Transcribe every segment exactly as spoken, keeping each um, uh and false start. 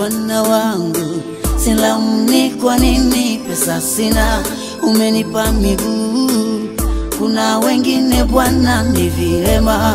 Bwana wangu, silaumu kwa nini pesa sina, umenipa miguu. Kuna wengine Bwana ni vilema.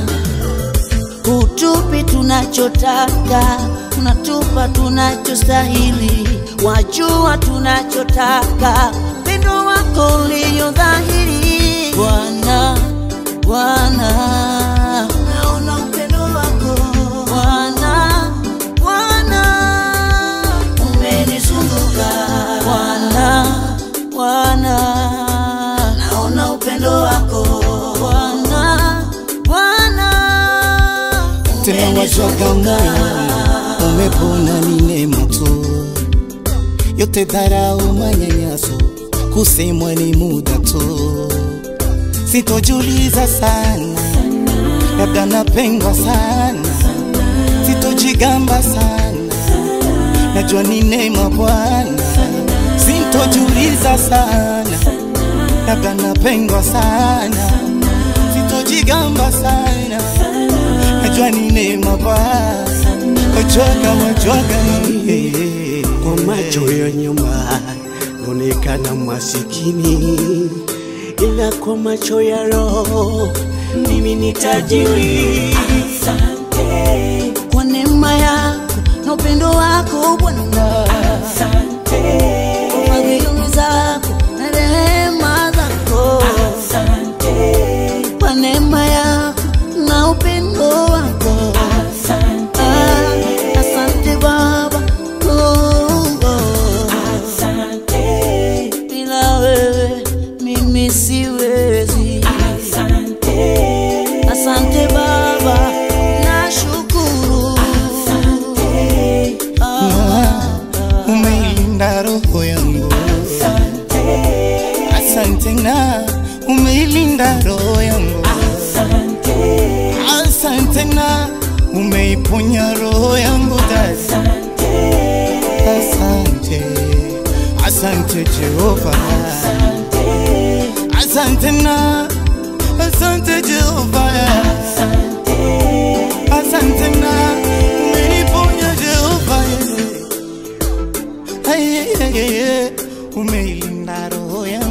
Hutupi tunachotaka, unatupa tunachostahili. Wajua tunachotaka, pendo wako ulio dhahiri. Bwana, Bwana, naona upendo wako. Bwana, Bwana, umenizunguka. Bwana, Bwana, naona upendo wako. Bwana, Bwana, tena wajoga moyo umepona ni neema tu. Yote dharau manyanyaso kusemwa ni muda tu. Sitojuliza sana, labda napendwa sana. Sitojigamba sana, najua ni neema Bwana. Sitojuliza sana, labda napendwa sana. Sitojigamba sana, najua ni neema Bwana. Wajoga wajoga kwa macho ya nyuma naonekana masikini, ila kwa macho ya roho mimi ni tajiri. Asante kwa neema yako na upendo wako Bwana. Asante kwa fadhili zako na rehema zako. Asante kwa neema yako na upendo wako. Asante ah, asante Baba. Oh, oh. Asante bila wewe mimi siwezi. Asante asante Baba, nashukuru. Asante ah, umeilinda roho yangu. Asante na umeilinda roho yangu. Asante Asante na umeiponya roho yangu. Asante Asante, asante Jehova. Asante na asante Jehova. Asante na umeiponya Jehova. Hey, hey, hey, hey. Umeilinda roho yangu.